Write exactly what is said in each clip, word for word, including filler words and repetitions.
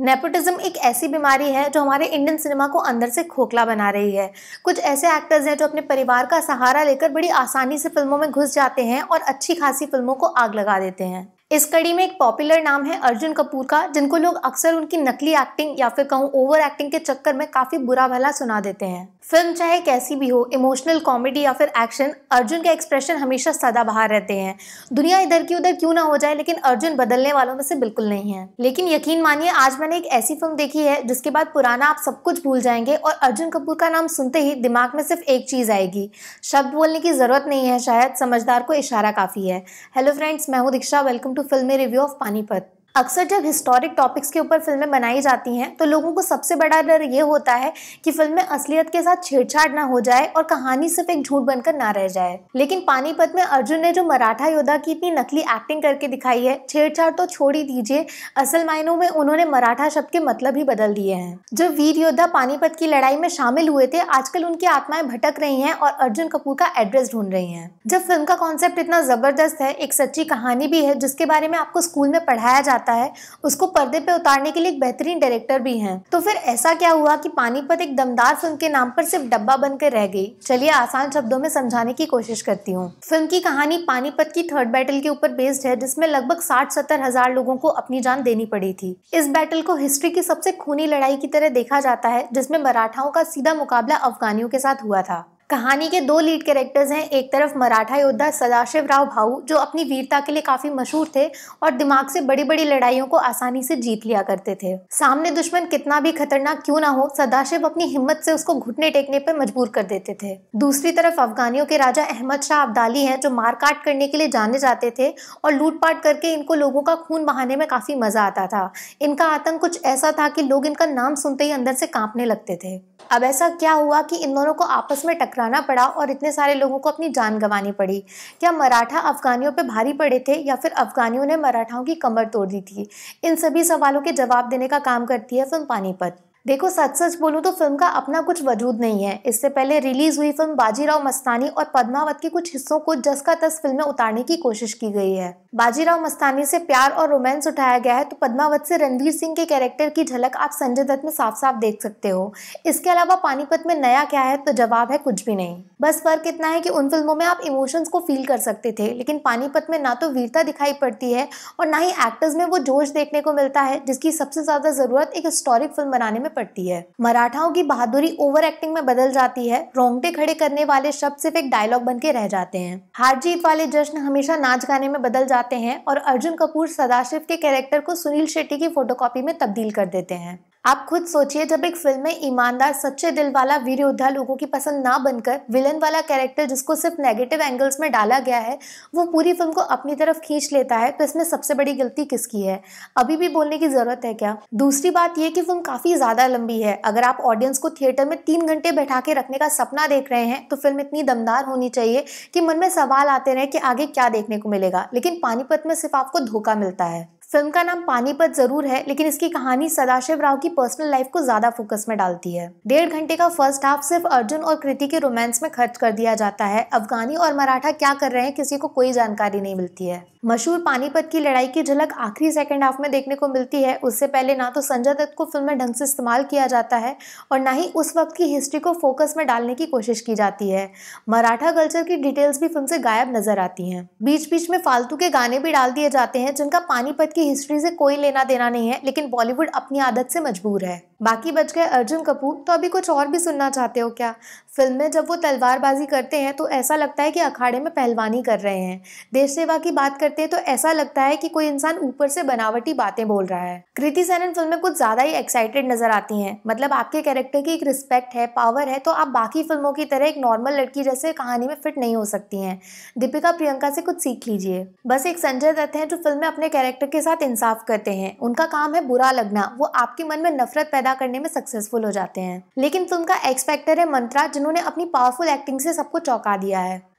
Nepotism एक ऐसी बीमारी है जो हमारे इंडियन सिनेमा को अंदर से खोखला बना रही है। कुछ ऐसे एक्टर्स हैं जो अपने परिवार का सहारा लेकर बड़ी आसानी से फिल्मों में घुस जाते हैं और अच्छी खासी फिल्मों को आग लगा देते हैं। इस कड़ी में एक पॉपुलर नाम है अर्जुन कपूर का, जिनको लोग अक्सर उनकी नकली एक्टिंग या फिर कहूँ ओवर एक्टिंग के चक्कर में काफी बुरा भला सुना देते हैं। फिल्म चाहे कैसी भी हो, इमोशनल, कॉमेडी या फिर एक्शन, अर्जुन के एक्सप्रेशन हमेशा सदाबहार रहते हैं। दुनिया इधर की उधर क्यों ना हो जाए, लेकिन अर्जुन बदलने वालों में से बिल्कुल नहीं है। लेकिन यकीन मानिए, आज मैंने एक ऐसी फिल्म देखी है जिसके बाद पुराना आप सब कुछ भूल जाएंगे और अर्जुन कपूर का नाम सुनते ही दिमाग में सिर्फ एक चीज आएगी। शब्द बोलने की जरूरत नहीं है, शायद समझदार को इशारा काफी है। हेलो फ्रेंड्स, मैं हूँ Diksha. Welcome to filmy review of Panipat. अक्सर जब हिस्टोरिक टॉपिक्स के ऊपर फिल्में बनाई जाती हैं तो लोगों को सबसे बड़ा डर ये होता है कि फिल्म में असलियत के साथ छेड़छाड़ ना हो जाए और कहानी सिर्फ एक झूठ बनकर ना रह जाए। लेकिन पानीपत में अर्जुन ने जो मराठा योद्धा की इतनी नकली एक्टिंग करके दिखाई है, छेड़छाड़ तो छोड़ ही दीजिए, असल मायनों में उन्होंने मराठा शब्द के मतलब ही बदल दिए हैं। जो वीर योद्धा पानीपत की लड़ाई में शामिल हुए थे, आजकल उनकी आत्माएं भटक रही हैं और अर्जुन कपूर का एड्रेस ढूंढ रही हैं। जब फिल्म का कॉन्सेप्ट इतना जबरदस्त है, एक सच्ची कहानी भी है जिसके बारे में आपको स्कूल में पढ़ाया जाता है, उसको पर्दे पे उतारने के लिए एक बेहतरीन डायरेक्टर भी हैं, तो फिर ऐसा क्या हुआ कि पानीपत एक दमदार फिल्म के नाम पर सिर्फ डब्बा बनकर रह गई। चलिए आसान शब्दों में समझाने की कोशिश करती हूँ। फिल्म की कहानी पानीपत की थर्ड बैटल के ऊपर बेस्ड है, जिसमें लगभग साठ सत्तर हजार लोगों को अपनी जान देनी पड़ी थी। इस बैटल को हिस्ट्री की सबसे खूनी लड़ाई की तरह देखा जाता है, जिसमें मराठाओं का सीधा मुकाबला अफगानियों के साथ हुआ था। कहानी के दो लीड कैरेक्टर्स हैं। एक तरफ मराठा योद्धा सदाशिव राव भाऊ, जो अपनी वीरता के लिए काफी मशहूर थे और दिमाग से बड़ी बड़ी लड़ाइयों को आसानी से जीत लिया करते थे। सामने दुश्मन कितना भी खतरनाक क्यों ना हो, सदाशिव अपनी हिम्मत से उसको घुटने टेकने पर मजबूर कर देते थे। दूसरी तरफ अफगानियों के राजा अहमद शाह अब्दाली हैं, जो मारकाट करने के लिए जाने जाते थे और लूटपाट करके इनको लोगों का खून बहाने में काफी मजा आता था। इनका आतंक कुछ ऐसा था कि लोग इनका नाम सुनते ही अंदर से कांपने लगते थे। अब ऐसा क्या हुआ कि इन दोनों को आपस में टकराना पड़ा और इतने सारे लोगों को अपनी जान गंवानी पड़ी? क्या मराठा अफगानियों पे भारी पड़े थे या फिर अफगानियों ने मराठाओं की कमर तोड़ दी थी? इन सभी सवालों के जवाब देने का काम करती है फिल्म पानीपत। देखो, सच सच बोलूं तो फिल्म का अपना कुछ वजूद नहीं है। इससे पहले रिलीज हुई फिल्म बाजीराव मस्तानी और पद्मावत के कुछ हिस्सों को जस का तस फिल्म में उतारने की कोशिश की गई है। बाजीराव मस्तानी से प्यार और रोमांस उठाया गया है, तो पद्मावत से रणवीर सिंह के कैरेक्टर की झलक आप संजय दत्त में साफ साफ देख सकते हो। इसके अलावा पानीपत में नया क्या है, तो जवाब है कुछ भी नहीं। बस फर्क इतना है कि उन फिल्मों में आप इमोशंस को फील कर सकते थे, लेकिन पानीपत में ना तो वीरता दिखाई पड़ती है और ना ही एक्टर्स में वो जोश देखने को मिलता है जिसकी सबसे ज्यादा जरूरत एक हिस्टोरिक फिल्म बनाने में पड़ती है। मराठाओं की बहादुरी ओवर एक्टिंग में बदल जाती है। रोंगटे खड़े करने वाले शब्द सिर्फ एक डायलॉग बन के रह जाते हैं। हार जीत वाले जश्न हमेशा नाच गाने में बदल जाते हैं और अर्जुन कपूर सदाशिव के कैरेक्टर को सुनील शेट्टी की फोटोकॉपी में तब्दील कर देते हैं। आप खुद सोचिए, जब एक फिल्म में ईमानदार सच्चे दिल वाला वीर योद्धा लोगों की पसंद ना बनकर विलन वाला कैरेक्टर जिसको सिर्फ नेगेटिव एंगल्स में डाला गया है, वो पूरी फिल्म को अपनी तरफ खींच लेता है, तो इसमें सबसे बड़ी गलती किसकी है? अभी भी बोलने की जरूरत है क्या? दूसरी बात यह कि फिल्म काफी ज्यादा लंबी है। अगर आप ऑडियंस को थिएटर में तीन घंटे बैठा के रखने का सपना देख रहे हैं, तो फिल्म इतनी दमदार होनी चाहिए कि मन में सवाल आते रहे कि आगे क्या देखने को मिलेगा। लेकिन पानीपत में सिर्फ आपको धोखा मिलता है। फिल्म का नाम पानीपत जरूर है, लेकिन इसकी कहानी सदाशिव राव की पर्सनल लाइफ को ज्यादा फोकस में डालती है। डेढ़ घंटे का फर्स्ट हाफ सिर्फ अर्जुन और कृति के रोमांस में खर्च कर दिया जाता है। अफगानी और मराठा क्या कर रहे हैं, किसी को कोई जानकारी नहीं मिलती है। मशहूर पानीपत की लड़ाई की झलक आखिरी सेकंड हाफ में देखने को मिलती है। उससे पहले ना तो संजय दत्त को फिल्म में ढंग से इस्तेमाल किया जाता है और ना ही उस वक्त की हिस्ट्री को फोकस में डालने की कोशिश की जाती है। मराठा कल्चर की डिटेल्स भी फिल्म से गायब नजर आती हैं। बीच बीच में फालतू के गाने भी डाल दिए जाते हैं जिनका पानीपत की हिस्ट्री से कोई लेना देना नहीं है, लेकिन बॉलीवुड अपनी आदत से मजबूर है। बाकी बच गए अर्जुन कपूर। तो अभी कुछ और भी सुनना चाहते हो क्या? फिल्म में जब वो तलवारबाजी करते हैं तो ऐसा लगता है कि अखाड़े में पहलवानी कर रहे हैं। देश सेवा की बात करते हैं तो ऐसा लगता है कि कोई इंसान ऊपर से बनावटी बातें बोल रहा है। कृति सैनन फिल्म में कुछ ज्यादा ही एक्साइटेड नजर आती हैं। मतलब आपके कैरेक्टर की एक रिस्पेक्ट है, पावर है, तो आप बाकी फिल्मों की तरह एक नॉर्मल लड़की जैसे कहानी में फिट नहीं हो सकती हैं। दीपिका प्रियंका से कुछ सीख लीजिए। बस एक संजय दत्त हैं जो फिल्म में अपने कैरेक्टर के साथ इंसाफ करते हैं। उनका काम है बुरा लगना। वो आपके मन में नफरत पैदा करने में सक्सेसफुल हो जाते हैं। लेकिन फिल्म का एक्स फैक्टर है मंत्रा, जिन्होंने अपनी पावरफुल एक्टिंग से सबको चौंका दिया है।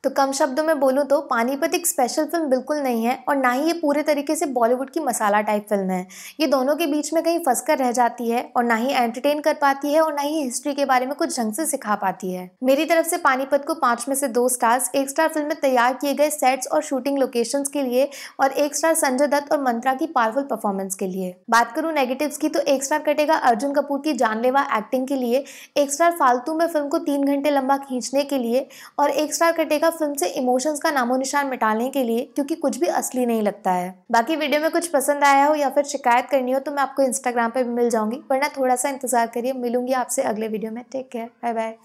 तो कम शब्दों में बोलूं तो पानीपत एक स्पेशल फिल्म बिल्कुल नहीं है और ना ही ये पूरे तरीके से बॉलीवुड की मसाला टाइप फिल्म है। ये दोनों के बीच में कहीं फंस कर रह जाती है और ना ही एंटरटेन कर पाती है और ना ही हिस्ट्री के बारे में कुछ ढंग से सिखा पाती है। मेरी तरफ से पानीपत को पांच में से दो स्टार्स, एक स्टार फिल्म में तैयार किए गए सेट्स और शूटिंग लोकेशंस के लिए और एक स्टार संजय दत्त और मंत्रा की पावरफुल परफॉर्मेंस के लिए। बात करूं नेगेटिव्स की तो एक स्टार कटेगा अर्जुन कपूर की जानलेवा एक्टिंग के लिए, एक स्टार फालतू में फिल्म को तीन घंटे लंबा खींचने के लिए और एक स्टार कटेगा फिल्म से इमोशंस का नामो निशान मिटाने के लिए, क्योंकि कुछ भी असली नहीं लगता है। बाकी वीडियो में कुछ पसंद आया हो या फिर शिकायत करनी हो तो मैं आपको इंस्टाग्राम पे भी मिल जाऊंगी, वरना थोड़ा सा इंतजार करिए। मिलूंगी आपसे अगले वीडियो में। Take care, bye bye.